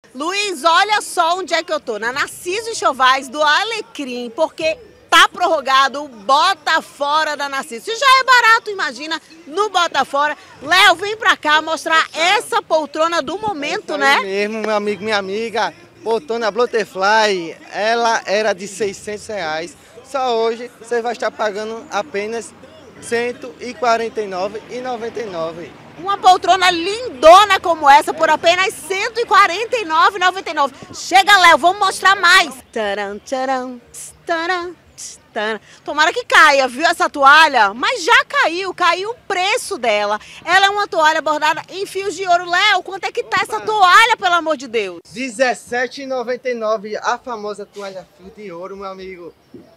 Luiz, olha só onde é que eu tô. Na Narciso Enxovais do Alecrim, porque tá prorrogado o Bota Fora da Narciso. Se já é barato, imagina, no Bota Fora. Léo, vem pra cá mostrar essa poltrona do momento, Isso aí né? mesmo, meu amigo, minha amiga. Poltrona Butterfly, ela era de R$ 600. Só hoje você vai estar pagando apenas R$ 149,99. Uma poltrona lindona como essa por apenas R$ 149,99. Chega, Léo, vamos mostrar mais. Taran, taran, tss, taran, tss, taran. Tomara que caia, viu essa toalha? Mas já caiu o preço dela. Ela é uma toalha bordada em fios de ouro. Léo, quanto é que tá essa toalha, pelo amor de Deus? R$ 17,99, a famosa toalha fio de ouro, meu amigo.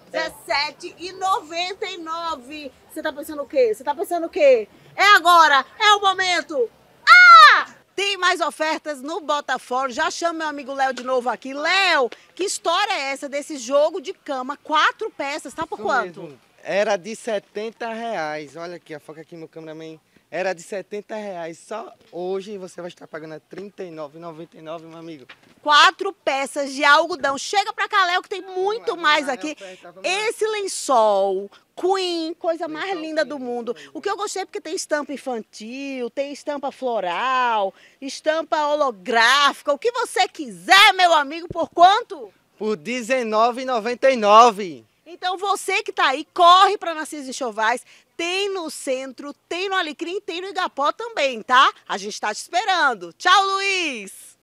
R$ 17,99. Você tá pensando o quê? Você tá pensando o quê? É agora, é o momento. Ah! Tem mais ofertas no Botafogo. Já chamo meu amigo Léo de novo aqui. Léo, que história é essa desse jogo de cama? 4 peças, tá por Isso quanto? mesmo. Era de R$ 70. Olha aqui, a foca aqui, meu cameraman. Era de R$ 70. Só hoje você vai estar pagando R$ 39,99, meu amigo. 4 peças de algodão. Chega pra cá, Léo, que tem muito mais aqui. Esse lençol, Queen, coisa mais linda do mundo. O que eu gostei é porque tem estampa infantil, tem estampa floral, estampa holográfica, o que você quiser, meu amigo, por quanto? Por R$ 19,99. Então você que tá aí, corre para Narciso Enxovais, tem no centro, tem no Alecrim, tem no Igapó também, tá? A gente tá te esperando. Tchau, Luiz!